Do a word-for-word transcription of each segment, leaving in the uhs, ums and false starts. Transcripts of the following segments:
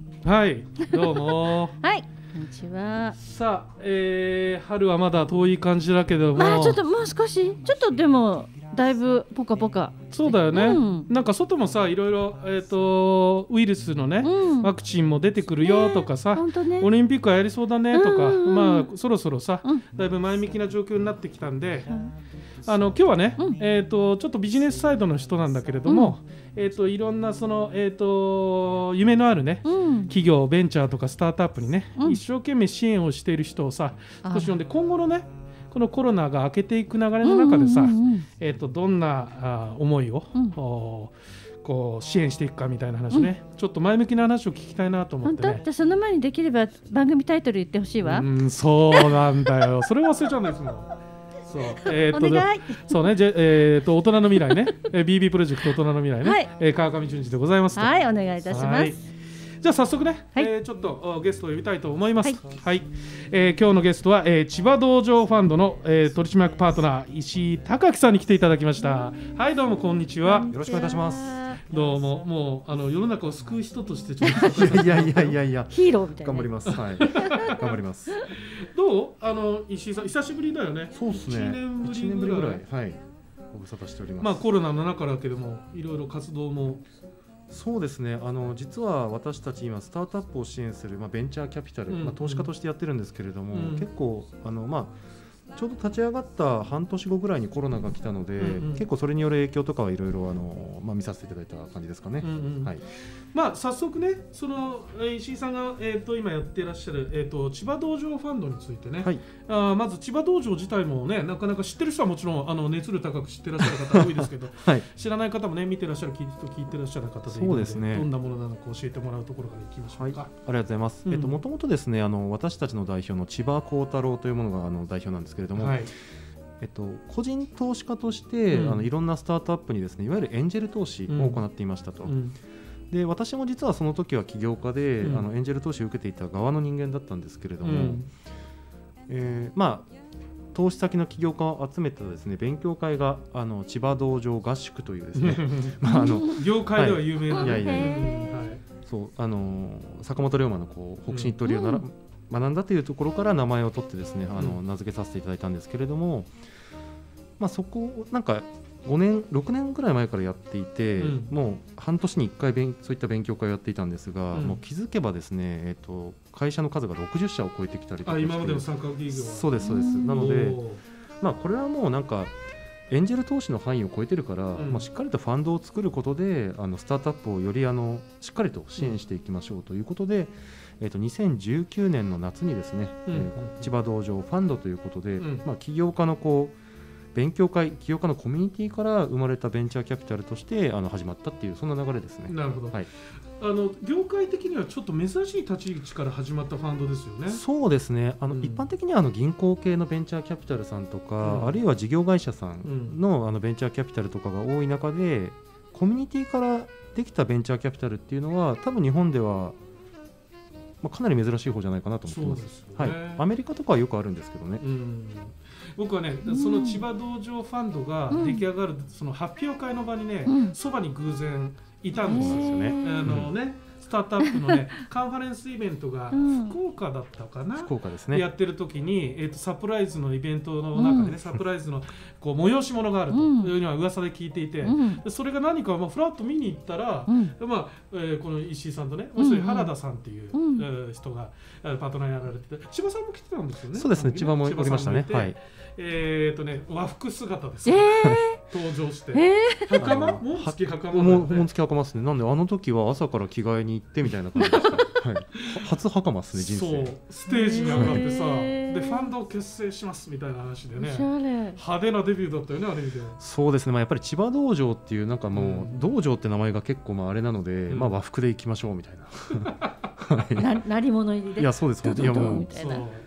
はい、どうもはい、こんにちは。 さあ、えー、春はまだ遠い感じだけども、 まあちょっともう少しちょっとでもだいぶポカポカ。 そうだよね、うん、なんか外もさいろいろ、えー、とウイルスのね、うん、ワクチンも出てくるよとかさ、ねね、オリンピックはやりそうだねとか、うんうんうん、まあそろそろさ、うん、だいぶ前向きな状況になってきたんで、うん、あの今日はね、うん、えー、とちょっとビジネスサイドの人なんだけれども、うん、えー、といろんなその、えー、と夢のあるね、うん、企業ベンチャーとかスタートアップにね、うん、一生懸命支援をしている人をさ少し読んで、今後のねこのコロナが明けていく流れの中でさ、うんうんうんうん、えー、とどんなあ思いを、うん、こう支援していくかみたいな話ね、うん、ちょっと前向きな話を聞きたいなと思ってね。 本当？じゃあその前にできれば番組タイトル言ってほしいわ。 うん、そうなんだよそれ忘れちゃうんですもん。そう、えー、っとお願い。 そうね、じゃ、えー、っと大人の未来ねビービー プロジェクト大人の未来ね、はい、えー、川上淳二でございます。 はい、お願いいたします。 じゃあ早速ね、はい、えー、ちょっとゲストを呼びたいと思います。はい、はい、えー、今日のゲストは、えー、千葉道場ファンドの、えー、取締役パートナー石井貴樹さんに来ていただきました。はい、どうもこんにちは。 よろしくお願いいたします。 どうも、もうあの世の中を救う人としてちょっといやいやいやいやヒーローみたいな、 頑張ります。はい、頑張ります。 どう？あの石井さん久しぶりだよね。 そうですね。いちねんぶりぐらい、はい、ご無沙汰しております。 まあコロナの中だけどもいろいろ活動も。 そうですね、あの実は私たち今スタートアップを支援する、まあ、ベンチャーキャピタル、うん、まあ、投資家としてやってるんですけれども、うん、結構あの、まあ、ちょうど立ち上がった半年後ぐらいにコロナが来たので、うんうん、結構それによる影響とかはいろいろ見させていただいた感じですかね。うんうん、はい、 まあ、早速ねその石井さんが、えー、と今やっていらっしゃる、えー、と千葉道場ファンドについてね、はい、あまず千葉道場自体もねなかなか知ってる人はもちろんあの熱量高く知ってらっしゃる方多いですけど、はい、知らない方もね見てらっしゃる聞いて聞いてらっしゃる方でいるので、そうですね、どんなものなのか教えてもらうところからいきましょうか。 はい、ありがとうございます。もともとですねあの私たちの代表の千葉幸太郎というものがあの代表なんですけれども、はい、えっと、個人投資家として、うん、あのいろんなスタートアップにですねいわゆるエンジェル投資を行っていましたと、うん、で私も実はその時は起業家で、うん、あのエンジェル投資を受けていた側の人間だったんですけれども、うん、えー、まあ投資先の起業家を集めたですね勉強会があの千葉道場合宿というですねまああの業界では有名な、はい、いやいやいや、はい、 そうあの坂本龍馬のこう北進一刀流をなら、うん学んだというところから名前を取ってですねあの名付けさせていただいたんですけれども、まあ、そこをなんかごねんろくねんぐらい前からやっていて、うん、もう半年にいっかい勉そういった勉強会をやっていたんですが、うん、もう気づけばですね、えーと、会社の数がろくじゅっしゃを超えてきたりとかして、 あ今までの参加企業はそうですそうですなので、まあ、これはもうなんかエンジェル投資の範囲を超えてるから、うんまあ、しっかりとファンドを作ることであのスタートアップをよりあのしっかりと支援していきましょうということで、うんえー、とにせんじゅうきゅうねんの夏にですね、うんえー、千葉道場ファンドということで、うんまあ、起業家のこう勉強会起業家のコミュニティから生まれたベンチャーキャピタルとしてあの始まったっていうそんな流れですね。 なるほど、 はい、 あの業界的にはちょっと珍しい立ち位置から始まったファンドですよね。 そうですねあの、うん、一般的にはあの銀行系のベンチャーキャピタルさんとか、うん、あるいは事業会社さん の,、うん、あのベンチャーキャピタルとかが多い中でコミュニティからできたベンチャーキャピタルっていうのは多分日本ではまあ、かなり珍しい方じゃないかなと思ってます。そうですよね、はい、アメリカとかはよくあるんですけどね。うん、 僕はねその千葉道場ファンドが出来上がるその発表会の場にね、そば、うん、に偶然いたんですよね。あのねスタートアップのねカンファレンスイベントが福岡だったかな、うん、 福岡ですね、 やってる時に、えー、とサプライズのイベントの中でね、うん、サプライズのこう催し物があるというのは噂で聞いていて、うん、それが何か、まあ、フラッと見に行ったら、うんまあえー、この石井さんとねもう一人原田さんっていう、うんえー、人がパートナーやられてて千葉さんも来てたんですよね。 そうですね千葉もおりましたね。はい、 えーとね、和服姿です、えー、登場して、えー、袴紋付き袴紋付き袴ですね。なんであの時は朝から着替えに行ってみたいな感じでした、はい、初袴ですね人生。 そうステージに上がってさ、えー、でファンドを結成しますみたいな話でね派手なデビューだったよねあれ見て。 そうですね、まあ、やっぱり千葉道場っていうなんかもう、うん、道場って名前が結構まああれなので、うんまあ、和服で行きましょうみたいなな鳴り物入りでいやそうです本当にいやもうみたいな。へ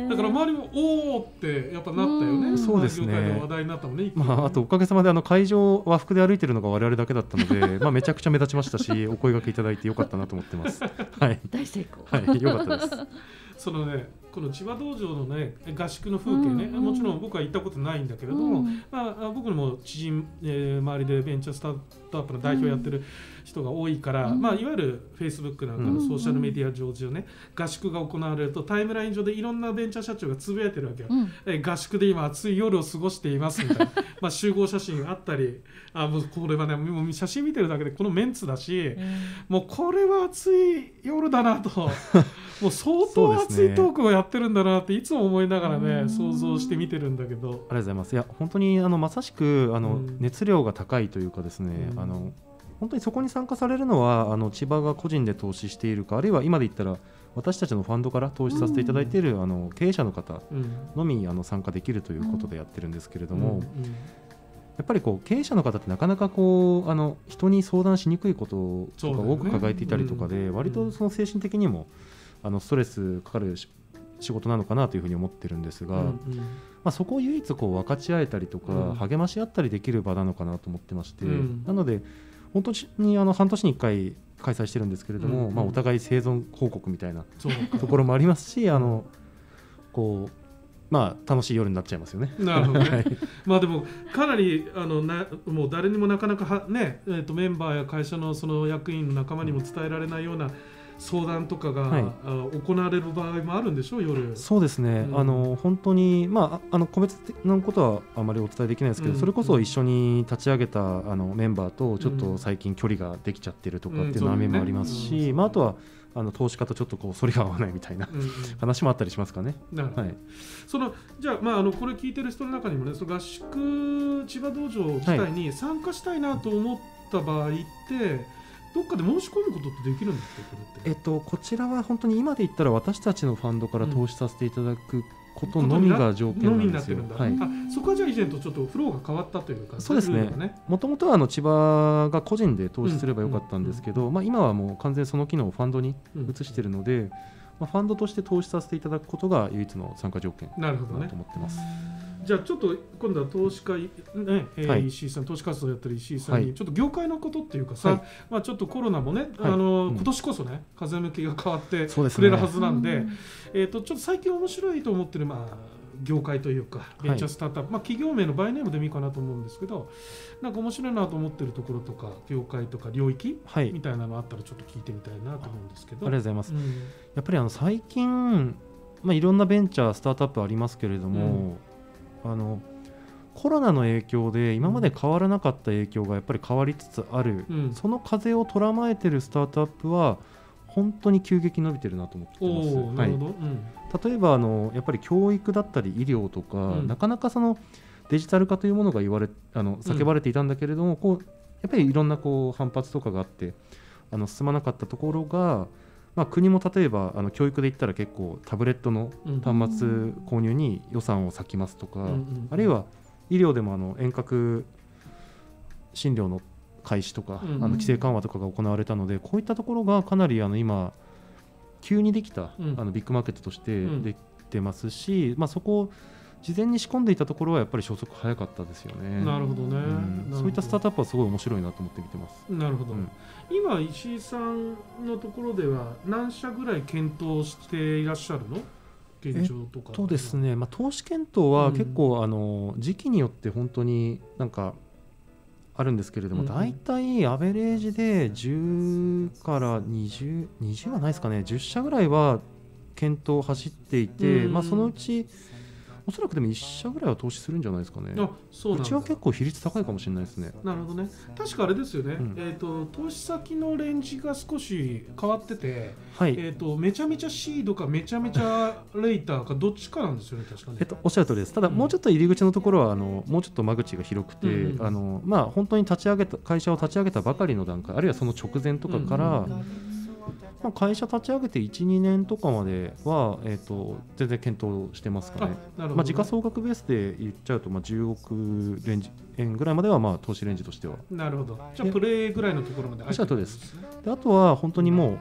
だから周りもおーってやっぱなったよね。 そうですね。 業界で話題になったもんね。 まああとおかげさまであの会場和服で歩いてるのが我々だけだったので、まあめちゃくちゃ目立ちましたし、お声掛けいただいてよかったなと思ってます。はい。 大成功。 はい、よかったです。 そのね、この千葉道場のね合宿の風景ね、うんうん、もちろん僕は行ったことないんだけれども、うん、まあ、僕にも知人、えー、周りでベンチャースタートアップの代表やってる人が多いから、うん、まあ、いわゆる Facebook なんかのソーシャルメディア上でね、うん、合宿が行われるとタイムライン上でいろんなベンチャー社長がつぶやいてるわけよ、うん、え合宿で今暑い夜を過ごしていますみたいなまあ集合写真あったり、あもうこれはねもう写真見てるだけでこのメンツだし、うん、もうこれは暑い夜だなともう相当熱いトークをやってるんだなっていつも思いながらね想像して見てるんだけど、ありがとうございます。いや本当にあのまさしくあの、うん、熱量が高いというかですね、うん、あの本当にそこに参加されるのはあの千葉が個人で投資しているか、あるいは今で言ったら私たちのファンドから投資させていただいている、うん、あの経営者の方のみあの参加できるということでやってるんですけれども、うんうん、やっぱりこう経営者の方ってなかなかこうあの人に相談しにくいこととか多く抱えていたりとかで、ね、うん、割とその精神的にもあのストレスかかる仕事なのかなというふうに思ってるんですが、うんうん、まあ、そこを唯一こう分かち合えたりとか、うん、励まし合ったりできる場なのかなと思ってまして、うん、なので本当にあの半年にいっかい開催してるんですけれども、うんうん、まあ、お互い生存報告みたいなところもありますし、あのこうまあ楽しい夜になっちゃいますよね。 なるほどね。はい、まあでもかなりあのなもう誰にもなかなかは、ねえー、とメンバーや会社のその役員の仲間にも伝えられないような相談とかが、はい、行われる場合もあるんでしょう、夜。 そうですね、うん、あの本当に、まあ、あの個別のことはあまりお伝えできないですけど、うん、それこそ一緒に立ち上げたあのメンバーとちょっと最近距離ができちゃってるとかっていう悩みもありますし、うんうん、まあ、あとはあの投資家とちょっとこう反りが合わないみたいな、うんうん、話もあったりしますかね。 なるほど。はい、そのじゃあ、まあ、あのこれ聞いてる人の中にもね、その合宿千葉道場自体に参加したいなと思った場合って、はい、どっかで申し込むことってできるんですか、これって。 えっと、こちらは本当に今で言ったら私たちのファンドから投資させていただくことのみが条件なんですよ。 はい、あ、そこはじゃあ以前とちょっとフローが変わったというか。 そうですね。もともとはあの千葉が個人で投資すればよかったんですけど、まあ、今はもう完全にその機能をファンドに移しているので、うん、まあ、ファンドとして投資させていただくことが唯一の参加条件だと思ってます。 じゃあちょっと今度は投資家、ね、えーはい、石井さん、投資活動やってる石井さんに、はい、ちょっと業界のことっていうかさ、はい、まあ、ちょっとコロナもね、はい、あの、うん、今年こそね風向きが変わってくれるはずなんで、ね、えー、とちょっと最近面白いと思ってる、まあ、業界というかベンチャースタートアップ、はい、まあ、企業名のバイネームでもいいかなと思うんですけど、なんか面白いなと思ってるところとか業界とか領域、はい、みたいなのあったらちょっと聞いてみたいなと思うんですけど。 ありがとうございます。うん、やっぱりあの最近、まあ、いろんなベンチャースタートアップありますけれども、うん、あのコロナの影響で今まで変わらなかった影響がやっぱり変わりつつある、うん、その風を捉まえてるスタートアップは本当に急激に伸びてるなと思ってます。はい、うん、例えばあのやっぱり教育だったり医療とか、うん、なかなかそのデジタル化というものが言われあの叫ばれていたんだけれども、うん、こうやっぱりいろんなこう反発とかがあってあの進まなかったところが、まあ、国も例えばあの教育で言ったら結構タブレットの端末購入に予算を割きますとか、うんうん、あるいは医療でもあの遠隔診療の開始とか、うん、あの規制緩和とかが行われたので、こういったところがかなりあの今急にできた、うん、あのビッグマーケットとしてできてますし、うん、まあ、そこを事前に仕込んでいたところはやっぱり消息早かったですよね。 なるほどね、 うん、そういったスタートアップはすごい面白いなと思って見てます。 なるほど、うん、今石井さんのところでは何社ぐらい検討していらっしゃるの？現状とか。 えっとですね、まあ、投資検討は結構、うん、あの時期によって本当になんかあるんですけれども、うん、大体アベレージでじゅうからにじゅう、にじゅうはないですかね、じゅっしゃぐらいは検討走っていて、うん、まあ、そのうちおそらくでもいっ社ぐらいは投資するんじゃないですかね。あ、そうなんだ。うちは結構比率高いかもしれないですね。 なるほどね。確かあれですよね、うん、えーと、投資先のレンジが少し変わってて、はい、えーと、めちゃめちゃシードかめちゃめちゃレイターかどっちかなんですよね、確かに。 えっと、おっしゃる通りです。ただ、うん、もうちょっと入り口のところはあのもうちょっと間口が広くて、うん、あのまあ、本当に立ち上げた会社を立ち上げたばかりの段階、あるいはその直前とかから、うんうん、まあ、会社立ち上げていち、にねんとかまでは、えー、と全然検討してますかね。あ、まあ、時価総額ベースで言っちゃうと、まあ、じゅうおくレンジ円ぐらいまでは、まあ、投資レンジとしては。 なるほど。じゃあプレイぐらいのところまで入ってるんですね。 で、あとは本当にもう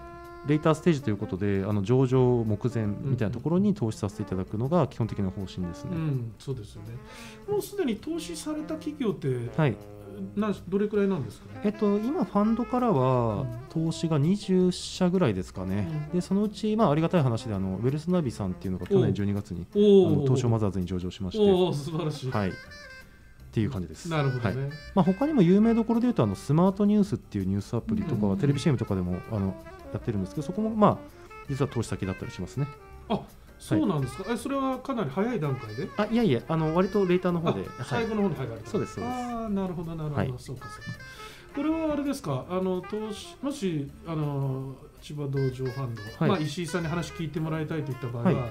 レーターステージということであの上場目前みたいなところに投資させていただくのが基本的な方針ですね。 うん、そうですよね。もうすでに投資された企業って、 はい、 などれくらいなんですかね。 えっと、今ファンドからは投資がにじゅっしゃぐらいですかね、うん、でそのうち、まあ、ありがたい話であのウェルスナビさんっていうのが去年じゅうにがつにあの東証マザーズに上場しまして、 お素晴らしい、 はい、っていう感じです。 なるほどね。 はい、まあ、他にも有名どころでいうとあのスマートニュースっていうニュースアプリとかはテレビ シーエム とかでもあのやってるんですけど、そこもまあ実は投資先だったりしますね。 あ、そうなんですか。はい、えそれはかなり早い段階で。 あ、いやいや、あの割とレーターの方で最後の方に入られた。 そうですそうです。 ああ、なるほどなるほど、はい、そうかそうか。これはあれですか、あの投資もしあの千葉道場ファンド、はい、まあ、石井さんに話聞いてもらいたいといった場合は、はい、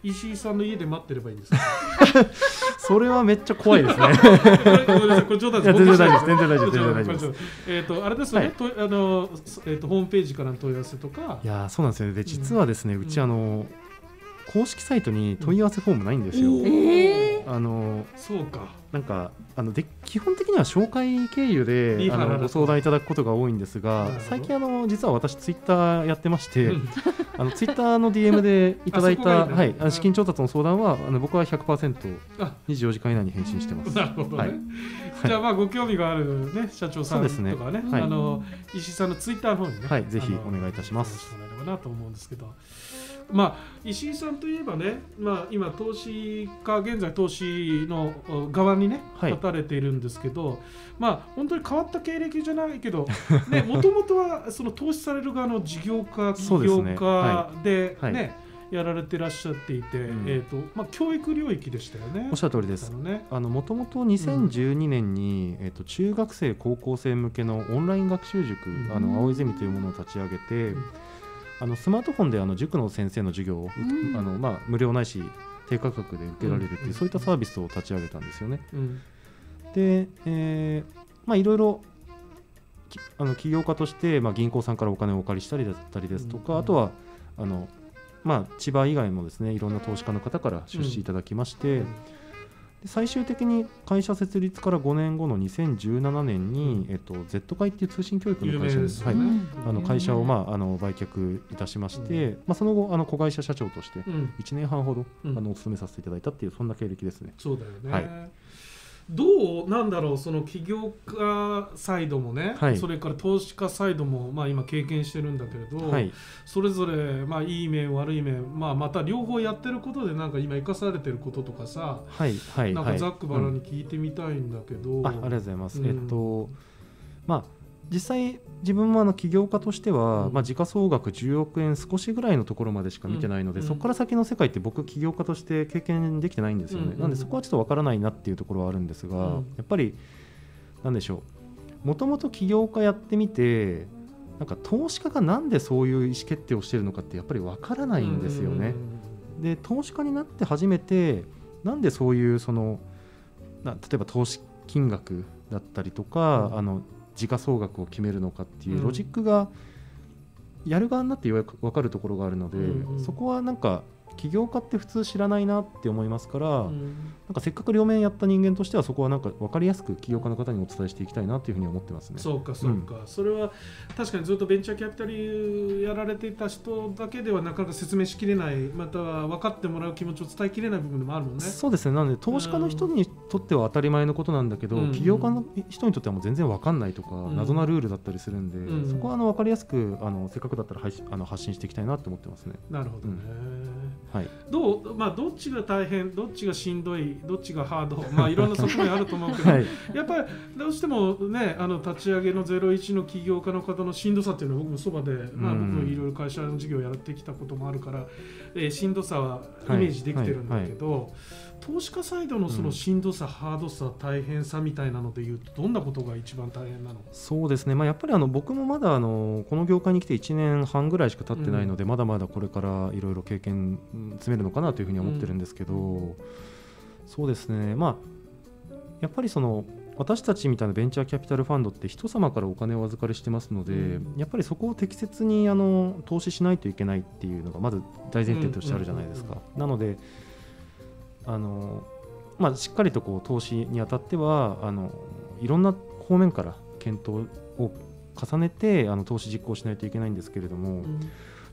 石井さんの家で待ってればいいんですか。 それはめっちゃ怖いですね。 ごめんなさい、これ冗談です。 全然大丈夫です。全然大丈夫です。全然大丈夫です。 えっとあれですよね、はい、とあのえっとホームページからの問い合わせとか。 いやそうなんですよね。で実はですね、うん、うちあの公式サイトに問い合わせフォームないんですよ。うん、えー、あのそうか。 なんかあので基本的には紹介経由であのご相談いただくことが多いんですが、最近あの実は私ツイッターやってまして、うん、あのツイッターの ディーエム でいただいた、はい、あの資金調達の相談はあの僕は ひゃくパーセント にじゅうよじかん以内に返信してます。 なるほどね。はい、じゃあまあご興味がある、ね、社長さんとかね、ね、はい、あの石井さんのツイッターの方にね、 はい、ぜひお願いいたします。 よろしくお願いればなと思うんですけど。まあ、石井さんといえばね、まあ、今投資家現在投資の側にね立たれているんですけど、はい、まあ本当に変わった経歴じゃないけどもともとはその投資される側の事業家起業家でね、はいはい、やられてらっしゃっていて、うん、えーとまあ、教育領域でしたよね。 おっしゃる通りです。もともとにせんじゅうにねんに、うん、えーと中学生高校生向けのオンライン学習塾、うん、あの青いゼミというものを立ち上げて、うん、あのスマートフォンであの塾の先生の授業を、うん、あのまあ、無料ないし低価格で受けられるっていう、うん、そういったサービスを立ち上げたんですよね。うん、で、えーまあ、いろいろあの起業家として、まあ、銀行さんからお金をお借りしたりだったりですとか、うん、あとはあの、まあ、千葉以外もですねいろんな投資家の方から出資いただきまして、うん、で最終的に会社設立からごねんごのにせんじゅうななねんに、えっと、Z 会っていう通信教育の会社に、はい、あの会社を、まあ、あの売却いたしまして、うん、まあ、その後あの子会社社長としていちねんはんほど、うん、あのお勤めさせていただいたっていうそんな経歴ですね。 そうだよね、はい、どうなんだろう、その起業家サイドもね、はい、それから投資家サイドも、まあ、今経験してるんだけれど、はい、それぞれ、まあ、いい面悪い面、まあ、また両方やってることでなんか今生かされてることとかさ、 はいはい、 なんかざっくばらんに聞いてみたいんだけど、 うん、あ, ありがとうございます、うん、えっとまあ実際自分もあの起業家としては、うん、まあ、時価総額じゅうおくえん少しぐらいのところまでしか見てないので、うん、そこから先の世界って僕起業家として経験できてないんですよね、うん、なのでそこはちょっとわからないなっていうところはあるんですが、うん、やっぱりなんでしょう、もともと起業家やってみてなんか投資家がなんでそういう意思決定をしているのかってやっぱりわからないんですよね、うん、で投資家になって初めてなんでそういうそのな例えば投資金額だったりとか、うん、あの時価総額を決めるのかっていうロジックがやる側になってようやく分かるところがあるので、うんうん、そこはなんか起業家って普通知らないなって思いますから、うん、なんかせっかく両面やった人間としてはそこはなんか分かりやすく起業家の方にお伝えしていきたいなというふうに思ってますね。 そうかそうか、うん、それは確かにずっとベンチャーキャピタルやられていた人だけではなかなか説明しきれない、または分かってもらう気持ちを伝えきれない部分でもあるもんね。 そうですね。なので投資家の人にとっては当たり前のことなんだけど、うん、起業家の人にとってはもう全然分かんないとか、うん、謎なルールだったりするんで、うん、そこはあの分かりやすくあのせっかくだったらあの発信していきたいなと思ってますね。 なるほどね、 うん、はい、 どうまあ、どっちが大変、どっちがしんどい、どっちがハード、まあ、いろんな側面あると思うけど、はい、やっぱりどうしても、ね、あの立ち上げのゼロイチの起業家の方のしんどさっていうのは僕もそばで、まあ、僕もいろいろ会社の事業をやってきたこともあるから、えー、しんどさはイメージできてるんだけど、はいはいはい、投資家サイドのそのしんどさ、うん、ハードさ、大変さみたいなのでいうとどんなことが一番大変なの？ そうですね、まあ、やっぱりあの僕もまだあのこの業界に来ていちねんはんぐらいしか経ってないので、うん、まだまだこれからいろいろ経験積めるのかなというふうに思ってるんですけど、うん、そうですね、まあ、やっぱりその私たちみたいなベンチャーキャピタルファンドって人様からお金をお預かりしてますので、うん、やっぱりそこを適切にあの投資しないといけないっていうのがまず大前提としてあるじゃないですか。なのであの、まあ、しっかりとこう投資にあたってはあのいろんな方面から検討を重ねてあの投資実行しないといけないんですけれども、うん、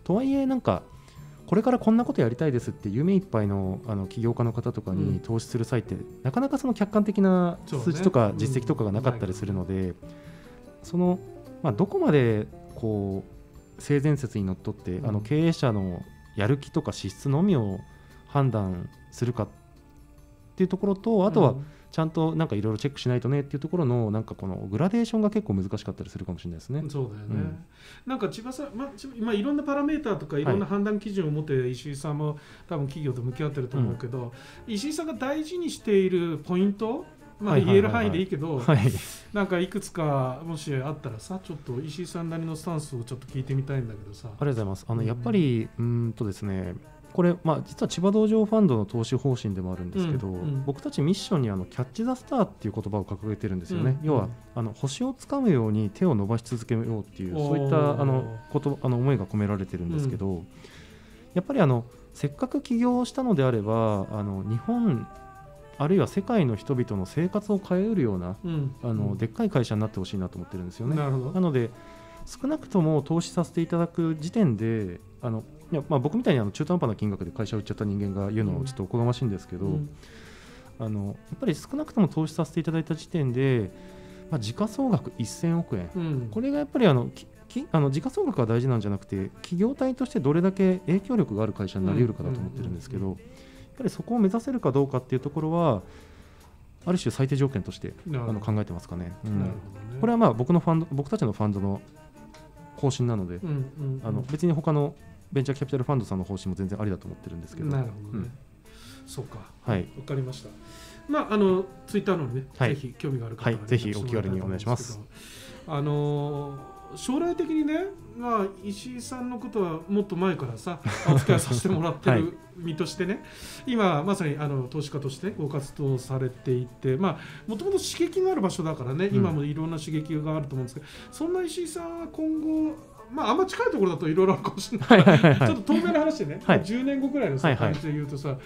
とはいえなんかこれからこんなことやりたいですって夢いっぱい の, あの起業家の方とかに投資する際って、うん、なかなかその客観的な数字とか実績とかがなかったりするので、うん、その、まあ、どこまでこう性善説にのっとって、うん、あの経営者のやる気とか資質のみを判断するかっていうところと、あとはちゃんとなんかいろいろチェックしないとねっていうところのなんかこのグラデーションが結構難しかったりするかもしれないですね。 そうだよね、うん、なんか千葉さん、まあ、今いろんなパラメーターとかいろんな判断基準を持って石井さんも多分企業と向き合ってると思うけど、うん、石井さんが大事にしているポイント、まあ、言える範囲でいいけど、なんかいくつかもしあったらさ、ちょっと石井さんなりのスタンスをちょっと聞いてみたいんだけどさ。ありがとうございます。あのやっぱりうーんとですね、これ、まあ、実は千葉道場ファンドの投資方針でもあるんですけど、うんうん、僕たちミッションにあのキャッチ・ザ・スターっていう言葉を掲げてるんですよね、うんうん、要はあの星をつかむように手を伸ばし続けようっていうそういったあのことあの思いが込められてるんですけど、うん、やっぱりあのせっかく起業したのであればあの日本あるいは世界の人々の生活を変えうるような、うん、あのでっかい会社になってほしいなと思ってるんですよね。なるほど。なので少なくとも投資させていただく時点であのいやまあ僕みたいにあの中途半端な金額で会社を売っちゃった人間が言うのはちょっとおこがましいんですけど、うん、あのやっぱり少なくとも投資させていただいた時点で、まあ、時価総額せんおくえん、うん、これがやっぱりあのききあの時価総額が大事なんじゃなくて企業体としてどれだけ影響力がある会社になり得るかだと思ってるんですけど、やっぱりそこを目指せるかどうかっていうところはある種最低条件としてあの考えてますかね。うん、なるほどね。これはまあ僕のファンド僕たちのファンドの方針なので、うんうんうん、あの別に他のベンチャーキャピタルファンドさんの方針も全然ありだと思ってるんですけど。 なるほどね、うん、そうか、 はい、 わかりました。まああのツイッターのね、はい、ぜひ興味がある方は、ね、 はい、ぜひお気軽にお願いします。 あの将来的にね、まあ、石井さんのことはもっと前からさお付き合いさせてもらってる身としてね、はい、今まさにあの投資家としてご活動されていて、まあもともと刺激のある場所だからね、うん、今もいろんな刺激があると思うんですけど、そんな石井さんは今後まあ、あんま近いところだといろいろあるかもしれないから、ちょっと透明な話でね、はい、じゅうねんごくらいの感じで言うとさ、はいはい、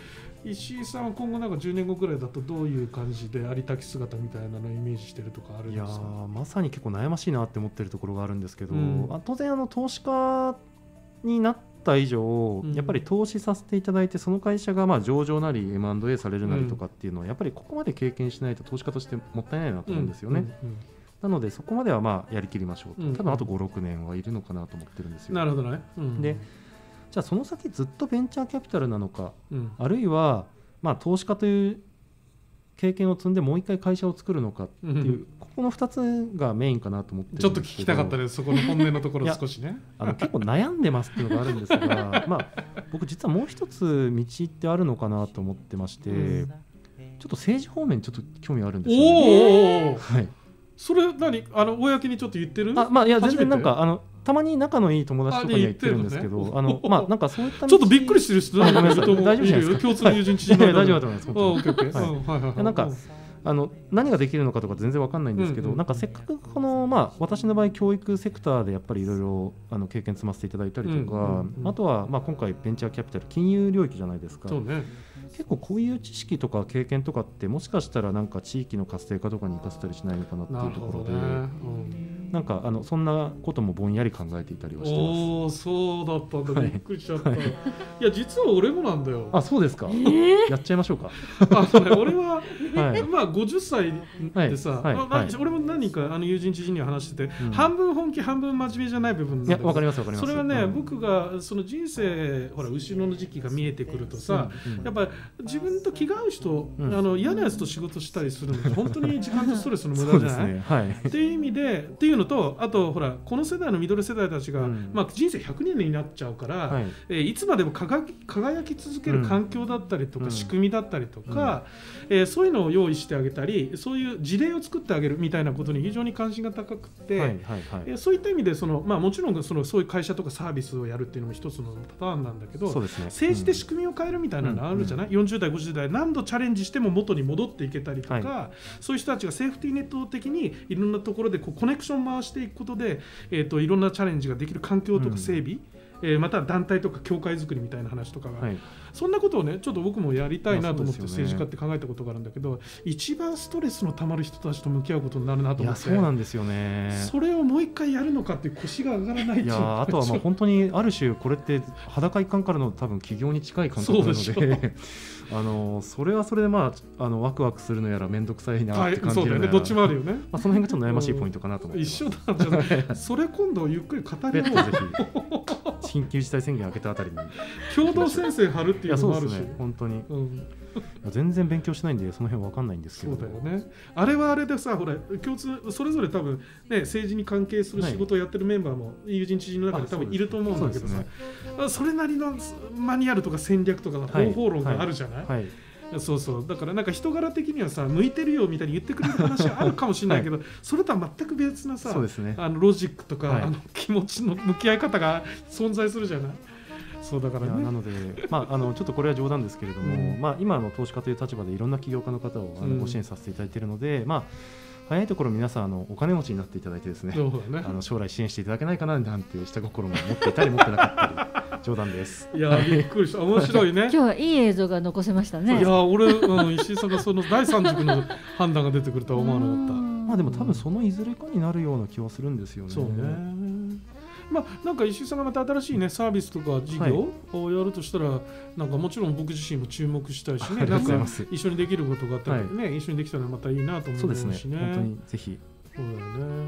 石井さんは今後なんかじゅうねんごくらいだとどういう感じでありたき姿みたいなのをイメージしてるとかあるんですか？ いやまさに結構悩ましいなって思ってるところがあるんですけど、うん、当然あの投資家になった以上、うん、やっぱり投資させていただいてその会社がまあ上場なり エムアンドエー されるなりとかっていうのはやっぱりここまで経験しないと投資家としてもったいないなと思うんですよね。うんうんうん、なのでそこまではまあやりきりましょうと、うん、多分あとごろくねんはいるのかなと思ってるんですよ。 なるほどね、うん、 でじゃあその先ずっとベンチャーキャピタルなのか、うん、あるいはまあ投資家という経験を積んでもう一回会社を作るのかっていう、うん、ここのふたつがメインかなと思ってるんですけど、 ちょっと聞きたかったです、そこの本音のところ少しねあの結構悩んでますっていうのがあるんですがまあ僕実はもう一つ道ってあるのかなと思ってまして、うん、ちょっと政治方面にちょっと興味あるんですよね。おー、はい、 それ何あの公にちょっと言ってる？ あ、まあいや全然なんかあのたまに仲のいい友達とかには言ってるんですけど、あ、ね、あのまあなんかそういったちょっとびっくりしてる人だと思うんですけど、 大丈夫じゃないですか。 共通の友人知人大丈夫だと思います。オッケーオッケー。はいはいはい。なんかあの何ができるのかとか全然わかんないんですけど、うんうん、なんかせっかくこのまあ私の場合教育セクターでやっぱりいろいろあの経験積ませていただいたりとか、うんうんうん、あとはまあ今回ベンチャーキャピタル金融領域じゃないですか。そうね。結構こういう知識とか経験とかってもしかしたらなんか地域の活性化とかに生かせたりしないのかなっていうところで、ね、うん、なんかあのそんなこともぼんやり考えていたりはしてます。 おー、そうだったんだ、びっくりしちゃった、はい、いや実は俺もなんだよ。 あ、そうですか、えー、やっちゃいましょうかあそう、ね、俺は、はい、まあごじゅっさいでさ、はいはいはい、俺も何人かあの友人知人には話してて、うん、半分本気半分真面目じゃない部分なんだけど、 いやわかりますわかります。 それはね、 うん、 僕がその人生ほら後ろの時期が見えてくるとさ、うんうん、やっぱ自分と気が合う人、うん、あの嫌なやつと仕事したりするのって本当に時間とストレスの無駄じゃない、ね、はい、っていう意味でっていうのと、あとほらこの世代のミドル世代たちが、うん、まあ、人生ひゃくねんになっちゃうから、はい、えー、いつまでも輝き、輝き続ける環境だったりとか、うん、仕組みだったりとか、うん、えー、そういうのを用意してあげたり、そういう事例を作ってあげるみたいなことに非常に関心が高くて、はいはいはい、えー、そういった意味でその、まあ、もちろんそのそういう会社とかサービスをやるっていうのも一つのパターンなんだけど、そうですね、政治で仕組みを変えるみたいなのあるじゃない、うん、よんじゅう代ごじゅう代何度チャレンジしても元に戻っていけたりとか、はい、そういう人たちがセーフティーネット的にいろんなところでこうコネクション回していくことで、えー、といろんなチャレンジができる環境とか整備、うん、 えー、また団体とか協会作りみたいな話とかが、はい、そんなことをねちょっと僕もやりたいなと思って政治家って考えたことがあるんだけど、一番ストレスのたまる人たちと向き合うことになるなと思って。 いやそうなんですよね。 それをもう一回やるのかっていう腰が上がらない。 いやあとはまあ本当にある種これって裸一貫からの多分起業に近い感覚なのであのそれはそれでまああのワクワクするのやら面倒くさいなって感じるのやら、はい、そうだよね、 どっちもあるよね。 まあその辺がちょっと悩ましいポイントかなと思ってます。 一緒なんじゃないそれ今度ゆっくり語り合おう。ぜひ緊急事態宣言明けたあたりに共同宣言貼るっていうのもあるし、いやそうですね本当に、うん、全然勉強しないんでその辺わかんないんですけど。 そうだよね。あれはあれでさ、ほら共通それぞれ多分ね政治に関係する仕事をやってるメンバーも友人知人の中に多分いると思うんだけどさ、 そ, ね、それなりのマニュアルとか戦略とか方法論があるじゃない、はいはいはい、そうそうだからなんか人柄的にはさ向いてるよみたいに言ってくれる話はあるかもしれないけど、はい、それとは全く別なさ、そうですね、あのロジックとか、はい、あの気持ちの向き合い方が存在するじゃない。そうだからね、 なので、まあ、あのちょっとこれは冗談ですけれども、うんまあ、今の投資家という立場でいろんな起業家の方をあのご支援させていただいているので、うんまあ、早いところ皆さんあのお金持ちになっていただいてですね、ねあの将来支援していただけないかななんていう下心も持っていたり持ってなかったり冗談です。 いやびっくりした、面白いね。 今日はいい映像が残せましたね。 いや俺、うん、石井さんがその第三軸の判断が出てくるとは思わなかった。 まあでも多分そのいずれかになるような気はするんですよね。 そうね。まあ、なんか石井さんがまた新しい、ね、サービスとか事業をやるとしたら、はい、なんかもちろん僕自身も注目したいしね、なんか一緒にできることがあったら、ねはい、一緒にできたらまたいいなと思うしね。そうですね、 本当にぜひ。 そうだよね、うん、そうだね。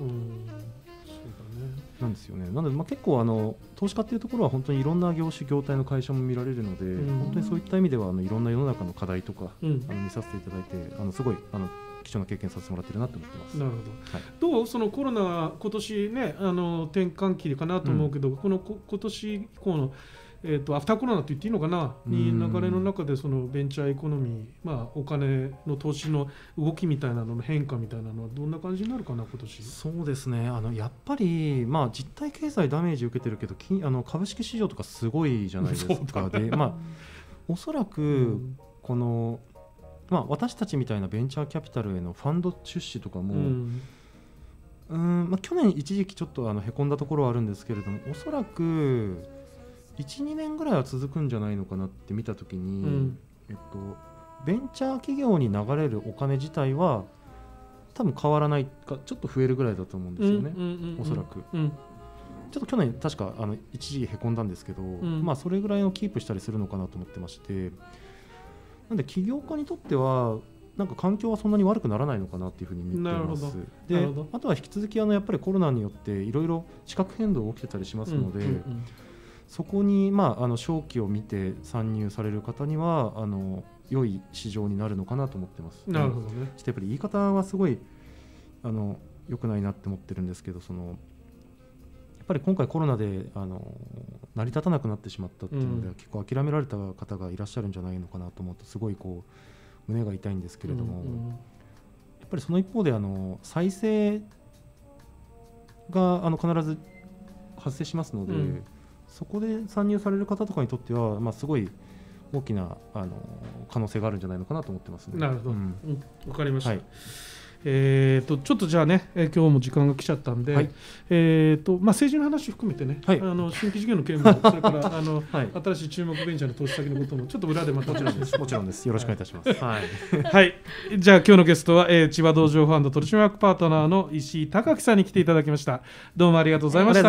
なんですよね。なので、まあ、結構あの投資家っていうところは本当にいろんな業種業態の会社も見られるので、うん、本当にそういった意味ではあのいろんな世の中の課題とか、うん、あの見させていただいてあのすごいあの貴重な経験させてもらってるなと思ってます。 なるほど、はい、どうそのコロナ今年ねあの転換期かなと思うけど、うん、このこ今年以降の、えー、とアフターコロナと言っていいのかなに流れの中でそのベンチャーエコノミー、まあ、お金の投資の動きみたいなのの変化みたいなのはどんな感じになるかな今年。 そうですね、あのやっぱり、まあ、実体経済ダメージ受けてるけどきあの株式市場とかすごいじゃないですか。で、まあ、おそらくこの、まあ、私たちみたいなベンチャーキャピタルへのファンド出資とかも、うんうんまあ、去年一時期ちょっとあのへこんだところはあるんですけれども、おそらく いちにねんぐらいは続くんじゃないのかなって見たときに、うんえっと、ベンチャー企業に流れるお金自体は多分変わらないかちょっと増えるぐらいだと思うんですよね、うんうんうんうん、おそらく、うん、ちょっと去年確かあの一時期へこんだんですけど、うんまあ、それぐらいをキープしたりするのかなと思ってまして、なんで起業家にとってはなんか環境はそんなに悪くならないのかなっていうふうに見ています。で、あとは引き続きあのやっぱりコロナによっていろいろ地殻変動が起きてたりしますので、うんうんうん、そこにまああの商機を見て参入される方にはあの良い市場になるのかなと思ってます。 なるほどね。 やっぱり言い方はすごいあの良くないなって思ってるんですけど、そのやっぱり今回コロナであの成り立たなくなってしまったっていうので、うん、結構諦められた方がいらっしゃるんじゃないのかなと思うとすごいこう胸が痛いんですけれども、うんうん、やっぱりその一方であの再生があの必ず発生しますので、うん、そこで参入される方とかにとっては、まあ、すごい大きなあの可能性があるんじゃないのかなと思ってますね。 なるほど、うんうん、分かりました、はい。えー、とちょっとじゃあね、えー、今日も時間が来ちゃったんで、はいえーとまあ、政治の話含めてね、はい、あの新規事業の件もそれからあの、はい、新しい注目ベンチャーの投資先のこともちょっと裏でまたもちろんですもちろんですよろしくお願いいたします。はい、 はい、じゃあ今日のゲストは、えー、千葉道場ファンド取締役パートナーの石井貴樹さんに来ていただきました。どうもありがとうございました。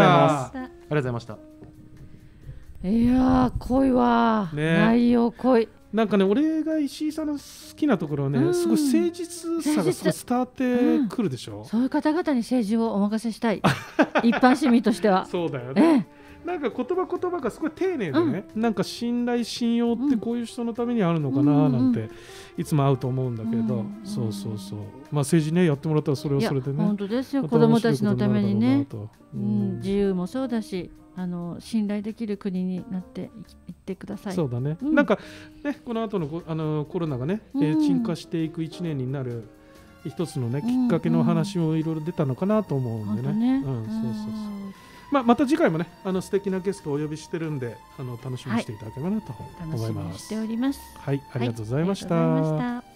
ありがとうございました。 いやー濃いわ、ね、内容濃い。 なんかね、俺が石井さんの好きなところはね、うん、すごい誠実さがすごい伝わってくるでしょ、うん、 そういう方々に政治をお任せしたい一般市民としては。 そうだよね、ええ、なんか言葉言葉がすごい丁寧でね、うん、なんか信頼信用ってこういう人のためにあるのかななんていつも会うと思うんだけど、うんうん、そうそうそう、まあ、政治ねやってもらったらそれはそれでね、 本当ですよ、子どもたちのためにね、うん、自由もそうだしあの信頼できる国になっていってください。 そうだね、うん、なんかねこの後のあのコロナがね、うんえー、沈下していくいちねんになる一つのねきっかけの話もいろいろ出たのかなと思うんでね、ねうん、そうそうそう、まあ、また次回もねあの素敵なゲストをお呼びしてるんであの楽しみにしていただければなと思います。 楽しみにしております。 はい、ありがとうございました。はい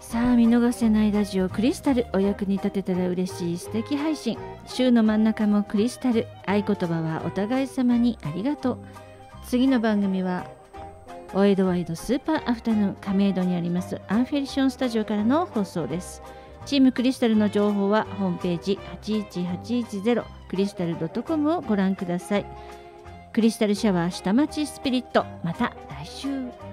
さあ見逃せないラジオクリスタル、お役に立てたら嬉しい素敵配信。週の真ん中もクリスタル、合言葉はお互い様にありがとう。次の番組はワイドワイドスーパーアフタヌーン亀戸にありますアンフェリションスタジオからの放送です。チームクリスタルの情報はホームページはちいちはちいちゼロクリスタル .com をご覧ください。クリスタルシャワー下町スピリット、また来週。よろしく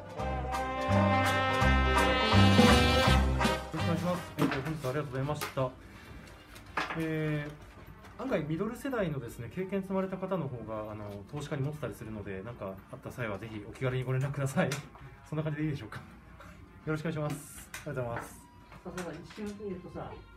お願いします。本日はありがとうございました。えー、案外ミドル世代のですね経験積まれた方の方があの投資家に持ってたりするので、何かあった際はぜひお気軽にご連絡ください。そんな感じでいいでしょうか。よろしくお願いします。ありがとうございます。 一瞬見るとさ。